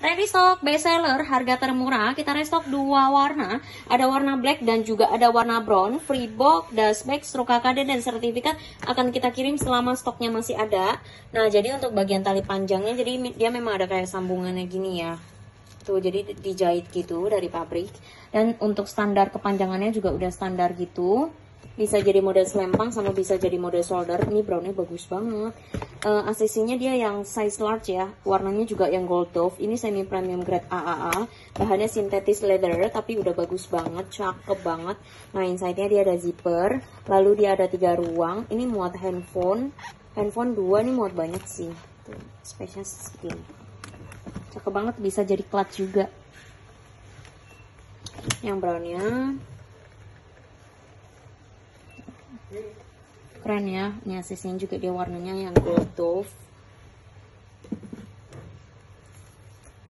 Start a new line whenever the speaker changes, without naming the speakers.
Ready stock best seller, harga termurah. Kita restock 2 warna, ada warna black dan juga ada warna brown. Free box, dashback, stroke KKD dan sertifikat akan kita kirim selama stoknya masih ada. Nah, jadi untuk bagian tali panjangnya, jadi dia memang ada kayak sambungannya gini ya. Tuh, jadi dijahit gitu dari pabrik. Dan untuk standar kepanjangannya juga udah standar gitu. Bisa jadi model selempang sama bisa jadi model shoulder. Ini brownnya bagus banget. ACC-nya dia yang size large ya. Warnanya juga yang gold dove. Ini semi premium grade AAA. Bahannya sintetis leather tapi udah bagus banget, cakep banget. Nah, inside-nya dia ada zipper. Lalu dia ada 3 ruang. Ini muat handphone. Handphone 2 nih muat banyak sih. Tuh, space-nya segini. Cakep banget, bisa jadi clutch juga. Yang brownnya keren ya. Ini ACC-nya juga dia warnanya yang gold dove.